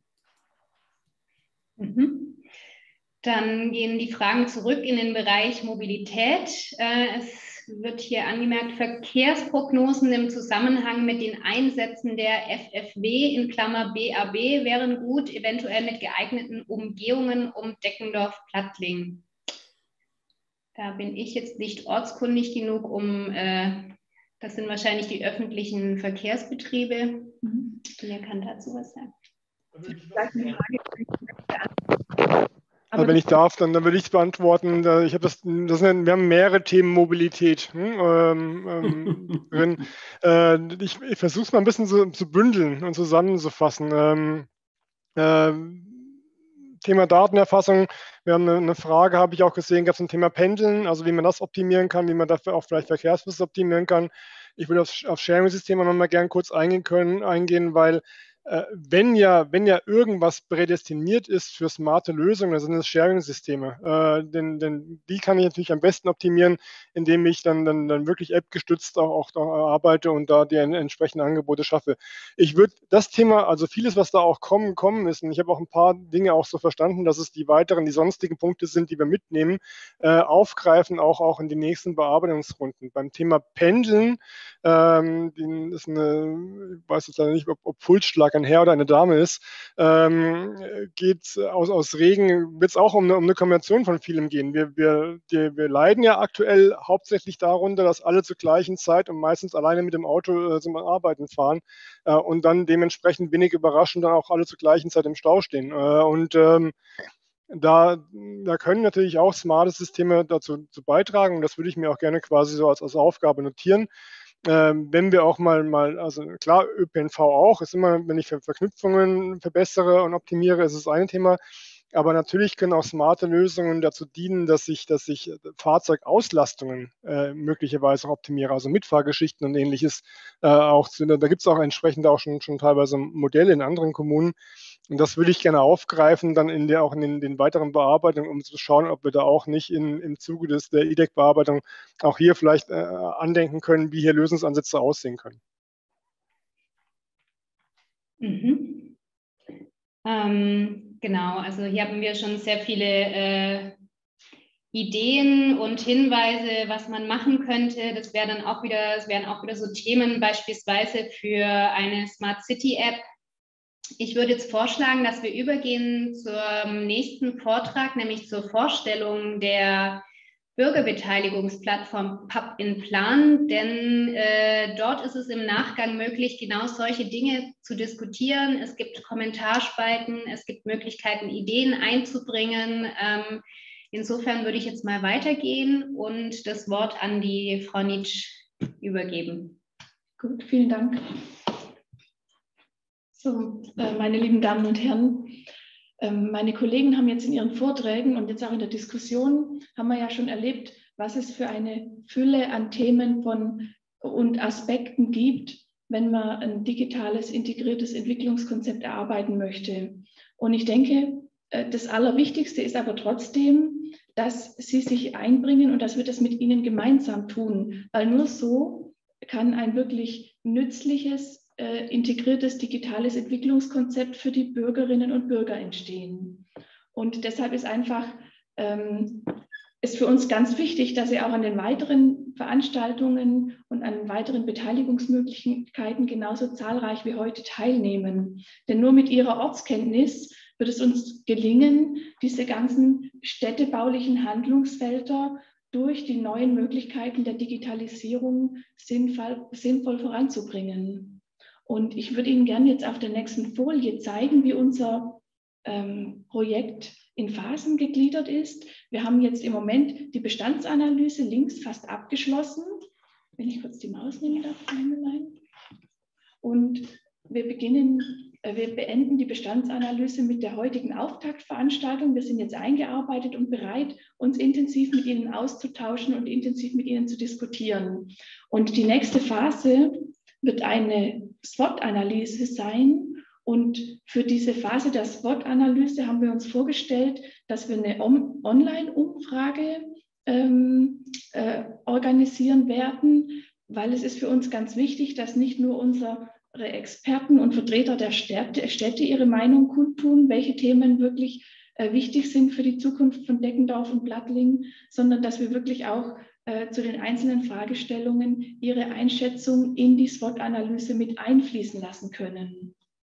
Mhm. Dann gehen die Fragen zurück in den Bereich Mobilität. Äh, es wird hier angemerkt, Verkehrsprognosen im Zusammenhang mit den Einsätzen der F F W in Klammer B A B wären gut, eventuell mit geeigneten Umgehungen um Deckendorf-Plattling. Da bin ich jetzt nicht ortskundig genug, um, äh, das sind wahrscheinlich die öffentlichen Verkehrsbetriebe. Mhm. Wer kann dazu was sagen? Also wenn ich darf, dann, dann würde ich es beantworten. Ich habe das, das sind, wir haben mehrere Themen Mobilität hm, ähm, ähm, drin. Äh, ich ich versuche es mal ein bisschen zu, zu bündeln und zusammenzufassen. Ähm, ähm, Thema Datenerfassung. Wir haben eine, eine Frage, habe ich auch gesehen, gab es ein Thema Pendeln, also wie man das optimieren kann, wie man dafür auch vielleicht Verkehrsflüsse optimieren kann. Ich würde auf, auf Sharing-Systeme nochmal gerne kurz eingehen können, eingehen, weil Wenn ja, wenn ja irgendwas prädestiniert ist für smarte Lösungen, dann sind es Sharing-Systeme. Äh, denn, denn die kann ich natürlich am besten optimieren, indem ich dann, dann, dann wirklich app-gestützt auch, auch da arbeite und da die entsprechenden Angebote schaffe. Ich würde das Thema, also vieles, was da auch kommen, kommen ist, und ich habe auch ein paar Dinge auch so verstanden, dass es die weiteren, die sonstigen Punkte sind, die wir mitnehmen, äh, aufgreifen, auch, auch in die nächsten Bearbeitungsrunden. Beim Thema Pendeln, ähm, ist eine, ich weiß jetzt leider nicht, ob, ob Pulsschlag ein Herr oder eine Dame ist, ähm, geht aus, aus Regen, wird es auch um eine, um eine Kombination von vielem gehen. Wir, wir, die, wir leiden ja aktuell hauptsächlich darunter, dass alle zur gleichen Zeit und meistens alleine mit dem Auto äh, zum Arbeiten fahren äh, und dann dementsprechend wenig überraschend dann auch alle zur gleichen Zeit im Stau stehen. Äh, und ähm, Da, da können natürlich auch smarte Systeme dazu, dazu beitragen. Und das würde ich mir auch gerne quasi so als, als Aufgabe notieren. Ähm, wenn wir auch mal, mal, also klar, Ö P N V auch, ist immer, wenn ich Verknüpfungen verbessere und optimiere, ist es ein Thema. Aber natürlich können auch smarte Lösungen dazu dienen, dass ich, dass ich Fahrzeugauslastungen äh, möglicherweise auch optimiere, also Mitfahrgeschichten und ähnliches äh, auch zu, da gibt es auch entsprechend auch schon, schon teilweise Modelle in anderen Kommunen. Und das würde ich gerne aufgreifen, dann in der, auch in den, den weiteren Bearbeitungen, um zu schauen, ob wir da auch nicht in, im Zuge des, der I D E C-Bearbeitung auch hier vielleicht äh, andenken können, wie hier Lösungsansätze aussehen können. Mhm. Ähm, genau, also hier haben wir schon sehr viele äh, Ideen und Hinweise, was man machen könnte. Das wäre dann auch wieder, das wären auch wieder so Themen beispielsweise für eine Smart City App. Ich würde jetzt vorschlagen, dass wir übergehen zum nächsten Vortrag, nämlich zur Vorstellung der Bürgerbeteiligungsplattform P A P in Plan, denn äh, dort ist es im Nachgang möglich, genau solche Dinge zu diskutieren. Es gibt Kommentarspalten, es gibt Möglichkeiten, Ideen einzubringen. Ähm, Insofern würde ich jetzt mal weitergehen und das Wort an die Frau Nitsch übergeben. Gut, vielen Dank. So, äh, meine lieben Damen und Herren, ähm, meine Kollegen haben jetzt in ihren Vorträgen und jetzt auch in der Diskussion, haben wir ja schon erlebt, was es für eine Fülle an Themen von, und Aspekten gibt, wenn man ein digitales, integriertes Entwicklungskonzept erarbeiten möchte. Und ich denke, das Allerwichtigste ist aber trotzdem, dass Sie sich einbringen und dass wir das mit Ihnen gemeinsam tun, weil nur so kann ein wirklich nützliches, äh, integriertes digitales Entwicklungskonzept für die Bürgerinnen und Bürger entstehen. Und deshalb ist einfach ähm, ist für uns ganz wichtig, dass Sie auch an den weiteren Veranstaltungen und an weiteren Beteiligungsmöglichkeiten genauso zahlreich wie heute teilnehmen. Denn nur mit Ihrer Ortskenntnis wird es uns gelingen, diese ganzen städtebaulichen Handlungsfelder durch die neuen Möglichkeiten der Digitalisierung sinnvoll, sinnvoll voranzubringen. Und ich würde Ihnen gerne jetzt auf der nächsten Folie zeigen, wie unser ähm, Projekt in Phasen gegliedert ist. Wir haben jetzt im Moment die Bestandsanalyse links fast abgeschlossen. Wenn ich kurz die Maus nehmen darf, und wir beginnen, äh, wir beenden die Bestandsanalyse mit der heutigen Auftaktveranstaltung. Wir sind jetzt eingearbeitet und bereit, uns intensiv mit Ihnen auszutauschen und intensiv mit Ihnen zu diskutieren. Und die nächste Phase wird eine SWOT-Analyse sein. Und für diese Phase der SWOT-Analyse haben wir uns vorgestellt, dass wir eine Online-Umfrage ähm, äh, organisieren werden, weil es ist für uns ganz wichtig, dass nicht nur unsere Experten und Vertreter der Städte, Städte ihre Meinung kundtun, welche Themen wirklich äh, wichtig sind für die Zukunft von Deckendorf und Plattling, sondern dass wir wirklich auch äh, zu den einzelnen Fragestellungen ihre Einschätzung in die SWOT-Analyse mit einfließen lassen können.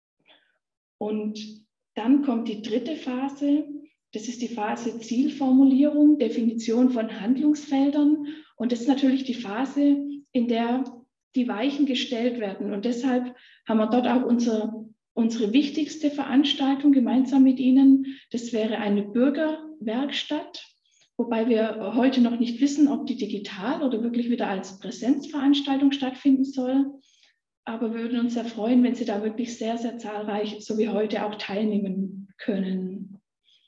Und dann kommt die dritte Phase, das ist die Phase Zielformulierung, Definition von Handlungsfeldern. Und das ist natürlich die Phase, in der die Weichen gestellt werden. Und deshalb haben wir dort auch unser, unsere wichtigste Veranstaltung gemeinsam mit Ihnen. Das wäre eine Bürgerwerkstatt, wobei wir heute noch nicht wissen, ob die digital oder wirklich wieder als Präsenzveranstaltung stattfinden soll. Aber wir würden uns sehr freuen, wenn Sie da wirklich sehr, sehr zahlreich, so wie heute, auch teilnehmen können.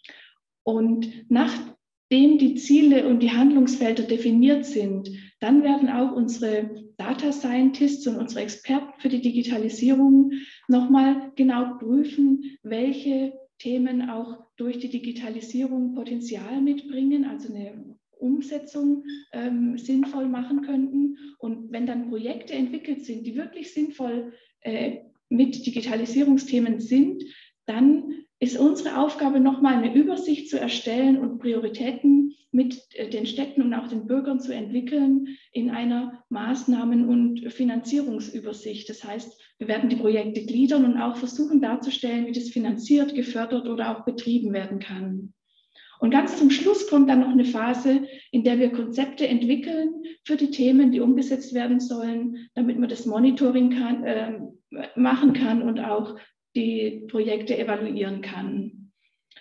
Und nachdem die Ziele und die Handlungsfelder definiert sind, dann werden auch unsere Data Scientists und unsere Experten für die Digitalisierung nochmal genau prüfen, welche Themen auch durch die Digitalisierung Potenzial mitbringen, also eine Umsetzung ähm, sinnvoll machen könnten. Und wenn dann Projekte entwickelt sind, die wirklich sinnvoll äh, mit Digitalisierungsthemen sind, dann ist unsere Aufgabe, nochmal eine Übersicht zu erstellen und Prioritäten mit äh, den Städten und auch den Bürgern zu entwickeln in einer Maßnahmen- und Finanzierungsübersicht. Das heißt, wir werden die Projekte gliedern und auch versuchen darzustellen, wie das finanziert, gefördert oder auch betrieben werden kann. Und ganz zum Schluss kommt dann noch eine Phase, in der wir Konzepte entwickeln für die Themen, die umgesetzt werden sollen, damit man das Monitoring kann, äh, machen kann und auch die Projekte evaluieren kann.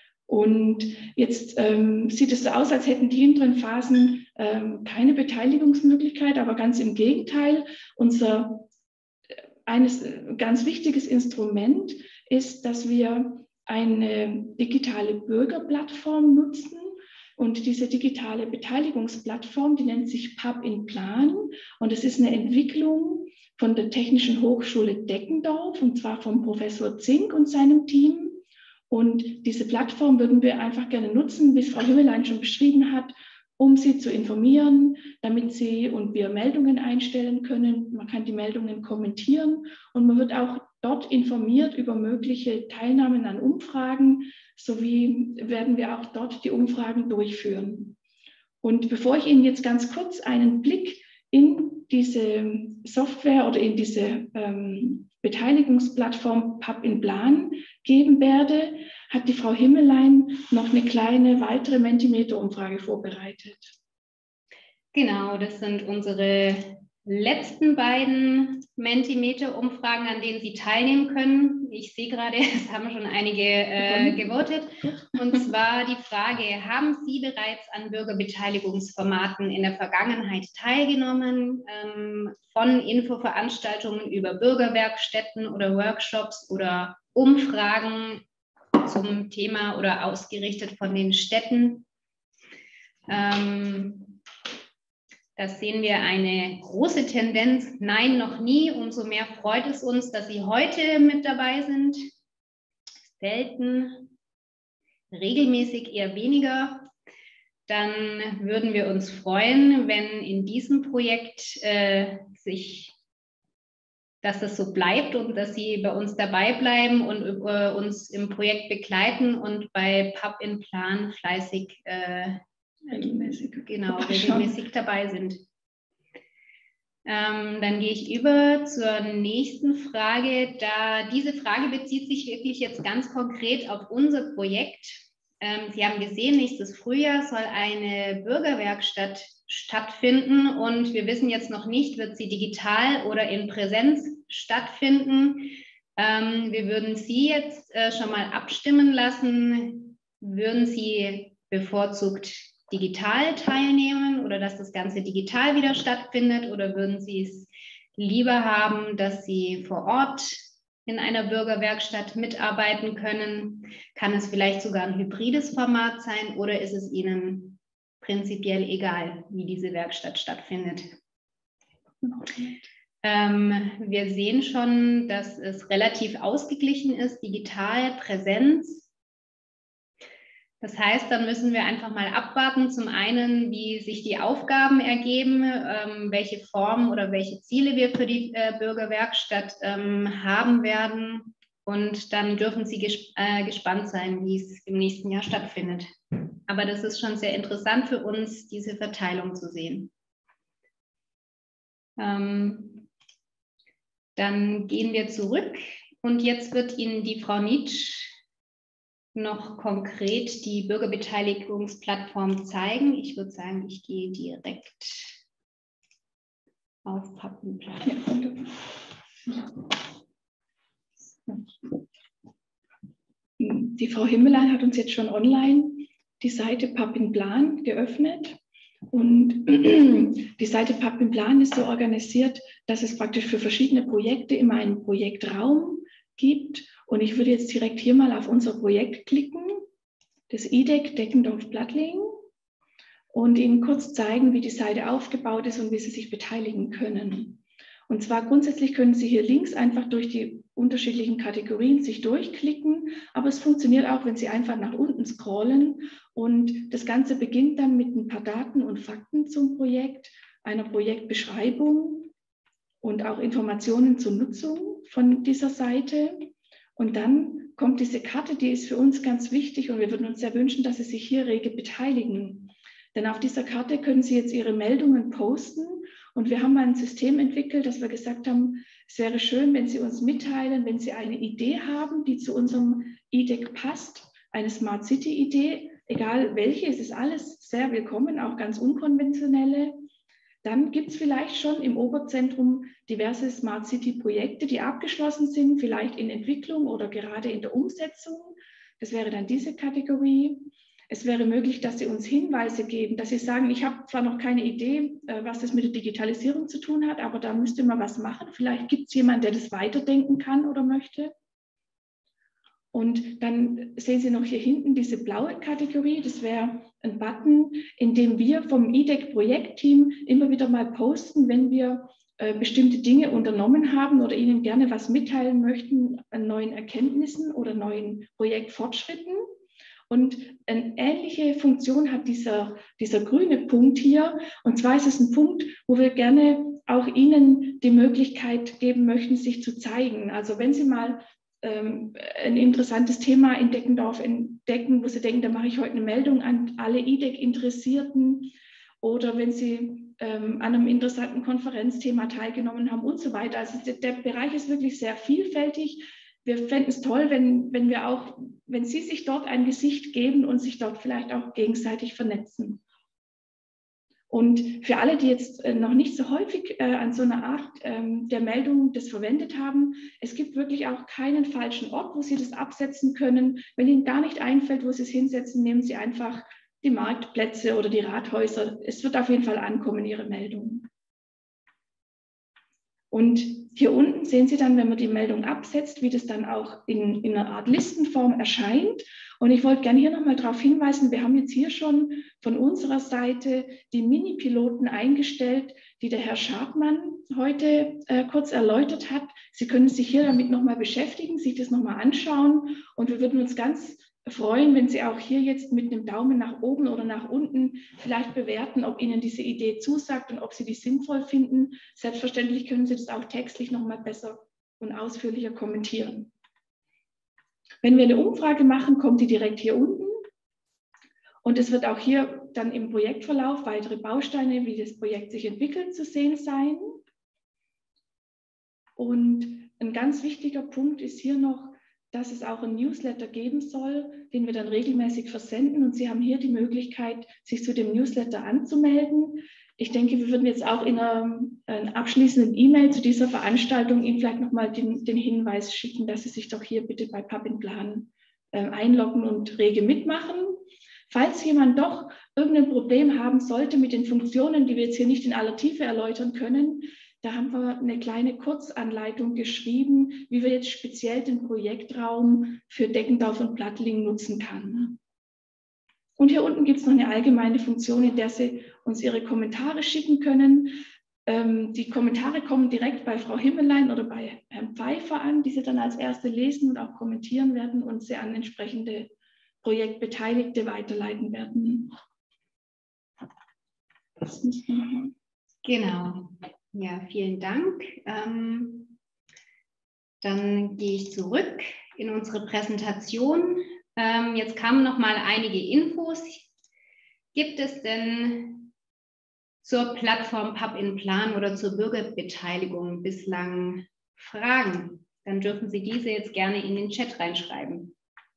Und jetzt ähm, sieht es so aus, als hätten die hinteren Phasen ähm, keine Beteiligungsmöglichkeit, aber ganz im Gegenteil. Unser eines ganz wichtiges Instrument ist, dass wir eine digitale Bürgerplattform nutzen. Und diese digitale Beteiligungsplattform, die nennt sich Pub in Plan. Und es ist eine Entwicklung von der Technischen Hochschule Deckendorf, und zwar vom Professor Zink und seinem Team. Und diese Plattform würden wir einfach gerne nutzen, wie es Frau Himmelein schon beschrieben hat, um Sie zu informieren, damit Sie und wir Meldungen einstellen können. Man kann die Meldungen kommentieren und man wird auch dort informiert über mögliche Teilnahmen an Umfragen, sowie werden wir auch dort die Umfragen durchführen. Und bevor ich Ihnen jetzt ganz kurz einen Blick in diese Software oder in diese ähm, Beteiligungsplattform Pub in Plan geben werde, hat die Frau Himmelein noch eine kleine weitere Mentimeter-Umfrage vorbereitet. Genau, das sind unsere letzten beiden Mentimeter-Umfragen, an denen Sie teilnehmen können. Ich sehe gerade, es haben schon einige äh, gewotet. Und zwar die Frage, haben Sie bereits an Bürgerbeteiligungsformaten in der Vergangenheit teilgenommen? Ähm, von Infoveranstaltungen über Bürgerwerkstätten oder Workshops oder Umfragen zum Thema oder ausgerichtet von den Städten? Ähm, Das sehen wir eine große Tendenz. Nein, noch nie. Umso mehr freut es uns, dass Sie heute mit dabei sind. Selten, regelmäßig eher weniger. Dann würden wir uns freuen, wenn in diesem Projekt äh, sich, dass das so bleibt und dass Sie bei uns dabei bleiben und äh, uns im Projekt begleiten und bei Pub in Plan fleißig äh, regelmäßig, genau, regelmäßig dabei sind. Ähm, dann gehe ich über zur nächsten Frage. Da diese Frage bezieht sich wirklich jetzt ganz konkret auf unser Projekt. Ähm, Sie haben gesehen, nächstes Frühjahr soll eine Bürgerwerkstatt stattfinden und wir wissen jetzt noch nicht, wird sie digital oder in Präsenz stattfinden. Ähm, wir würden Sie jetzt äh, schon mal abstimmen lassen. Würden Sie bevorzugt digital teilnehmen oder dass das Ganze digital wieder stattfindet, oder würden Sie es lieber haben, dass Sie vor Ort in einer Bürgerwerkstatt mitarbeiten können? Kann es vielleicht sogar ein hybrides Format sein oder ist es Ihnen prinzipiell egal, wie diese Werkstatt stattfindet? Ähm, wir sehen schon, dass es relativ ausgeglichen ist, digital, Präsenz. Das heißt, dann müssen wir einfach mal abwarten, zum einen, wie sich die Aufgaben ergeben, ähm, welche Form oder welche Ziele wir für die äh, Bürgerwerkstatt ähm, haben werden. Und dann dürfen Sie ges äh, gespannt sein, wie es im nächsten Jahr stattfindet. Aber das ist schon sehr interessant für uns, diese Verteilung zu sehen. Ähm, dann gehen wir zurück und jetzt wird Ihnen die Frau Nitsch noch konkret die Bürgerbeteiligungsplattform zeigen. Ich würde sagen, ich gehe direkt auf Pub in Plan. Die Frau Himmelein hat uns jetzt schon online die Seite Pub in Plan geöffnet. Und die Seite Pub in Plan ist so organisiert, dass es praktisch für verschiedene Projekte immer einen Projektraum gibt. Und ich würde jetzt direkt hier mal auf unser Projekt klicken, das I D E C Deckendorf-Plattling, und Ihnen kurz zeigen, wie die Seite aufgebaut ist und wie Sie sich beteiligen können. Und zwar grundsätzlich können Sie hier links einfach durch die unterschiedlichen Kategorien sich durchklicken, aber es funktioniert auch, wenn Sie einfach nach unten scrollen, und das Ganze beginnt dann mit ein paar Daten und Fakten zum Projekt, einer Projektbeschreibung und auch Informationen zur Nutzung von dieser Seite. Und dann kommt diese Karte, die ist für uns ganz wichtig und wir würden uns sehr wünschen, dass Sie sich hier rege beteiligen. Denn auf dieser Karte können Sie jetzt Ihre Meldungen posten und wir haben ein System entwickelt, dass wir gesagt haben, es wäre schön, wenn Sie uns mitteilen, wenn Sie eine Idee haben, die zu unserem I D E C passt, eine Smart City Idee, egal welche, es ist alles sehr willkommen, auch ganz unkonventionelle. Dann gibt es vielleicht schon im Oberzentrum diverse Smart City-Projekte, die abgeschlossen sind, vielleicht in Entwicklung oder gerade in der Umsetzung. Das wäre dann diese Kategorie. Es wäre möglich, dass Sie uns Hinweise geben, dass Sie sagen, ich habe zwar noch keine Idee, was das mit der Digitalisierung zu tun hat, aber da müsste man was machen. Vielleicht gibt es jemanden, der das weiterdenken kann oder möchte. Und dann sehen Sie noch hier hinten diese blaue Kategorie. Das wäre ein Button, in dem wir vom I D E C-Projektteam immer wieder mal posten, wenn wir äh, bestimmte Dinge unternommen haben oder Ihnen gerne was mitteilen möchten an neuen Erkenntnissen oder neuen Projektfortschritten. Und eine ähnliche Funktion hat dieser, dieser grüne Punkt hier. Und zwar ist es ein Punkt, wo wir gerne auch Ihnen die Möglichkeit geben möchten, sich zu zeigen. Also wenn Sie mal ähm, ein interessantes Thema in Deckendorf entdecken, wo Sie denken, da mache ich heute eine Meldung an alle I D E C-Interessierten, oder wenn Sie ähm, an einem interessanten Konferenzthema teilgenommen haben und so weiter. Also der, der Bereich ist wirklich sehr vielfältig. Wir fänden es toll, wenn, wenn wir auch, wenn Sie sich dort ein Gesicht geben und sich dort vielleicht auch gegenseitig vernetzen. Und für alle, die jetzt noch nicht so häufig äh, an so einer Art ähm, der Meldung das verwendet haben, es gibt wirklich auch keinen falschen Ort, wo Sie das absetzen können. Wenn Ihnen gar nicht einfällt, wo Sie es hinsetzen, nehmen Sie einfach die Marktplätze oder die Rathäuser. Es wird auf jeden Fall ankommen, Ihre Meldung. Und hier unten sehen Sie dann, wenn man die Meldung absetzt, wie das dann auch in, in einer Art Listenform erscheint. Und ich wollte gerne hier nochmal darauf hinweisen, wir haben jetzt hier schon von unserer Seite die Mini-Piloten eingestellt, die der Herr Schartmann heute äh, kurz erläutert hat. Sie können sich hier damit nochmal beschäftigen, sich das nochmal anschauen. Und wir würden uns ganz freuen, wenn Sie auch hier jetzt mit einem Daumen nach oben oder nach unten vielleicht bewerten, ob Ihnen diese Idee zusagt und ob Sie die sinnvoll finden. Selbstverständlich können Sie das auch textlich nochmal besser und ausführlicher kommentieren. Wenn wir eine Umfrage machen, kommt die direkt hier unten. Und es wird auch hier dann im Projektverlauf weitere Bausteine, wie das Projekt sich entwickelt, zu sehen sein. Und ein ganz wichtiger Punkt ist hier noch, dass es auch ein Newsletter geben soll, den wir dann regelmäßig versenden. Und Sie haben hier die Möglichkeit, sich zu dem Newsletter anzumelden. Ich denke, wir würden jetzt auch in einer, einer abschließenden E-Mail zu dieser Veranstaltung Ihnen vielleicht nochmal den, den Hinweis schicken, dass Sie sich doch hier bitte bei Pub in Plan äh, einloggen und rege mitmachen. Falls jemand doch irgendein Problem haben sollte mit den Funktionen, die wir jetzt hier nicht in aller Tiefe erläutern können, da haben wir eine kleine Kurzanleitung geschrieben, wie wir jetzt speziell den Projektraum für Deggendorf und Plattling nutzen kann. Und hier unten gibt es noch eine allgemeine Funktion, in der Sie uns Ihre Kommentare schicken können. Ähm, die Kommentare kommen direkt bei Frau Himmellein oder bei Herrn Pfeiffer an, die Sie dann als Erste lesen und auch kommentieren werden und Sie an entsprechende Projektbeteiligte weiterleiten werden. Genau. Ja, vielen Dank. Ähm, dann gehe ich zurück in unsere Präsentation. Ähm, jetzt kamen noch mal einige Infos. Gibt es denn zur Plattform Pub in Plan oder zur Bürgerbeteiligung bislang Fragen? Dann dürfen Sie diese jetzt gerne in den Chat reinschreiben.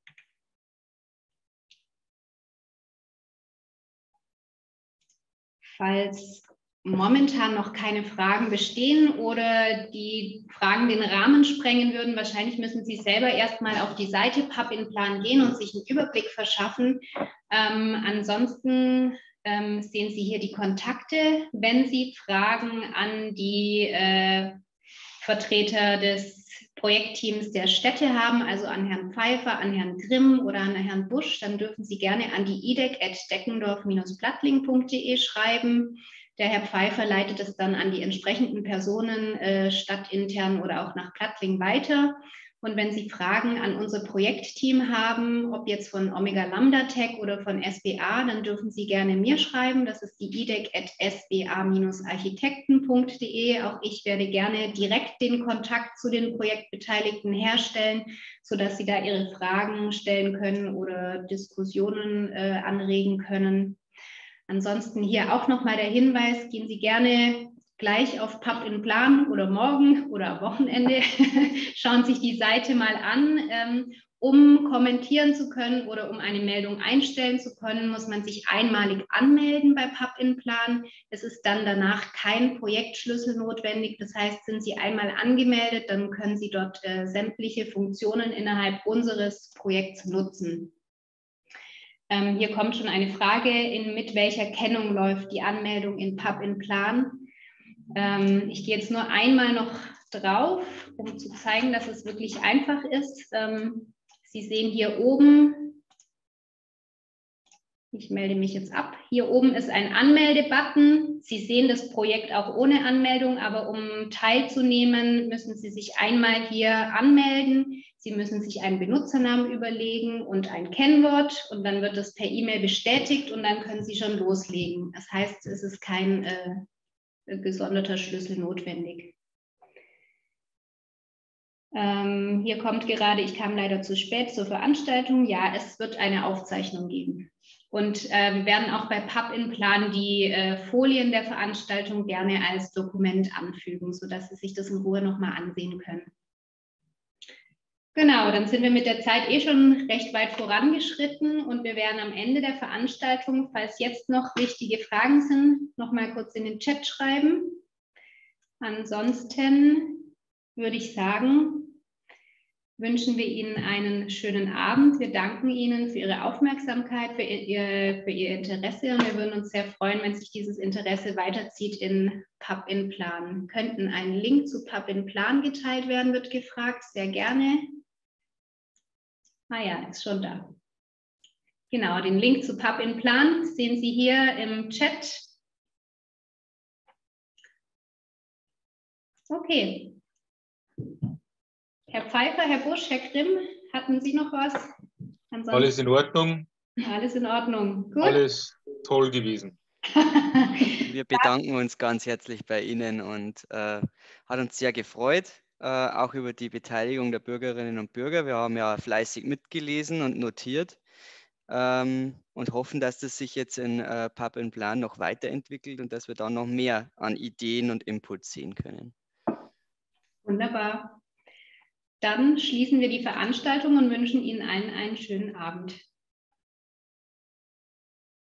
Falls momentan noch keine Fragen bestehen oder die Fragen den Rahmen sprengen würden, wahrscheinlich müssen Sie selber erstmal auf die Seite Pub in Plan gehen und sich einen Überblick verschaffen. Ähm, ansonsten ähm, sehen Sie hier die Kontakte. Wenn Sie Fragen an die äh, Vertreter des Projektteams der Städte haben, also an Herrn Pfeiffer, an Herrn Grimm oder an Herrn Busch, dann dürfen Sie gerne an die i d e c at deckendorf Bindestrich plattling punkt de schreiben. Der Herr Pfeiffer leitet es dann an die entsprechenden Personen äh, stadtintern oder auch nach Plattling weiter. Und wenn Sie Fragen an unser Projektteam haben, ob jetzt von Omega Lambda Tech oder von S B A, dann dürfen Sie gerne mir schreiben. Das ist die i d e c at s b a Bindestrich architekten punkt de. Auch ich werde gerne direkt den Kontakt zu den Projektbeteiligten herstellen, sodass Sie da Ihre Fragen stellen können oder Diskussionen äh, anregen können. Ansonsten hier auch nochmal der Hinweis, gehen Sie gerne gleich auf Pub in Plan oder morgen oder Wochenende, schauen sich die Seite mal an. Ähm, um kommentieren zu können oder um eine Meldung einstellen zu können, muss man sich einmalig anmelden bei Pub in Plan. Es ist dann danach kein Projektschlüssel notwendig. Das heißt, sind Sie einmal angemeldet, dann können Sie dort äh, sämtliche Funktionen innerhalb unseres Projekts nutzen. Ähm, hier kommt schon eine Frage, in, mit welcher Kennung läuft die Anmeldung in Pub in Plan. Ähm, ich gehe jetzt nur einmal noch drauf, um zu zeigen, dass es wirklich einfach ist. Ähm, Sie sehen hier oben, ich melde mich jetzt ab, hier oben ist ein Anmelde-Button. Sie sehen das Projekt auch ohne Anmeldung, aber um teilzunehmen, müssen Sie sich einmal hier anmelden. Sie müssen sich einen Benutzernamen überlegen und ein Kennwort und dann wird das per E-Mail bestätigt und dann können Sie schon loslegen. Das heißt, es ist kein äh, gesonderter Schlüssel notwendig. Ähm, hier kommt gerade, ich kam leider zu spät zur Veranstaltung. Ja, es wird eine Aufzeichnung geben. Und äh, wir werden auch bei Pub in Plan die äh, Folien der Veranstaltung gerne als Dokument anfügen, sodass Sie sich das in Ruhe nochmal ansehen können. Genau, dann sind wir mit der Zeit eh schon recht weit vorangeschritten und wir werden am Ende der Veranstaltung, falls jetzt noch wichtige Fragen sind, noch mal kurz in den Chat schreiben. Ansonsten würde ich sagen, wünschen wir Ihnen einen schönen Abend. Wir danken Ihnen für Ihre Aufmerksamkeit, für Ihr, für Ihr Interesse und wir würden uns sehr freuen, wenn sich dieses Interesse weiterzieht in Pub in Plan. Könnten ein Link zu Pub in Plan geteilt werden, wird gefragt. Sehr gerne. Ah ja, ist schon da. Genau, den Link zu Pub in Plan sehen Sie hier im Chat. Okay. Herr Pfeiffer, Herr Busch, Herr Grimm, hatten Sie noch was? Ansonsten alles in Ordnung. Alles in Ordnung. Gut. Alles toll gewesen. Wir bedanken uns ganz herzlich bei Ihnen und äh, hat uns sehr gefreut, äh, auch über die Beteiligung der Bürgerinnen und Bürger. Wir haben ja fleißig mitgelesen und notiert ähm, und hoffen, dass das sich jetzt in äh, Pub in Plan noch weiterentwickelt und dass wir da noch mehr an Ideen und Input sehen können. Wunderbar. Dann schließen wir die Veranstaltung und wünschen Ihnen allen einen schönen Abend.